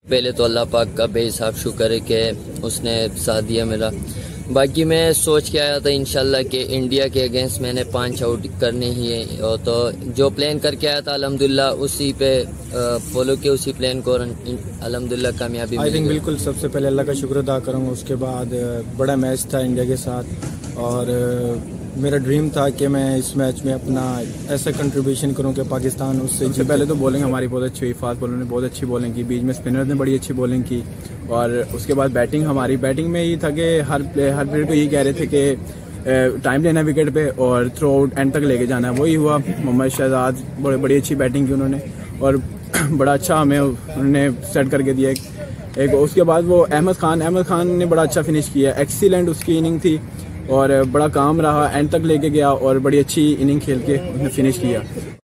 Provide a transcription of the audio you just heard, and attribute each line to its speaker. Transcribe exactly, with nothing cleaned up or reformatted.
Speaker 1: पहले तो अल्लाह पाक का बेहिसाब शुक्र है कि उसने साथ दिया मेरा। बाकी मैं सोच के आया था इंशाल्लाह कि इंडिया के अगेंस्ट मैंने पांच आउट करने ही है, और तो जो प्लान करके आया था अल्हम्दुलिल्लाह उसी पे फॉलो किया, उसी प्लान को अल्हम्दुलिल्लाह कामयाबी
Speaker 2: आई थिंक बिल्कुल सबसे पहले अल्लाह का शुक्र अदा करूँगा। उसके बाद बड़ा मैच था इंडिया के साथ, और मेरा ड्रीम था कि मैं इस मैच में अपना ऐसा कंट्रीब्यूशन करूं कि पाकिस्तान उससे। सबसे पहले तो बॉलिंग हमारी बहुत अच्छी हुई, फास्ट बॉलर ने बहुत अच्छी बॉलिंग की, बीच में स्पिनर ने बड़ी अच्छी बॉलिंग की, और उसके बाद बैटिंग हमारी बैटिंग में ये था कि हर प्ले हर प्लेयर को यही कह रहे थे कि टाइम लेना विकेट पे और थ्रो आउट एंड तक लेके जाना है। वही हुआ। मोहम्मद शहजाद बड़ी बड़ी अच्छी बैटिंग की उन्होंने, और बड़ा अच्छा हमें उन्होंने सेट करके दिया एक, एक उसके बाद वो अहमद खान अहमद खान ने बड़ा अच्छा फिनिश किया, एक्सीलेंट उसकी इनिंग थी, और बड़ा काम रहा, एंड तक लेके गया और बड़ी अच्छी इनिंग खेल के उसने फिनिश किया।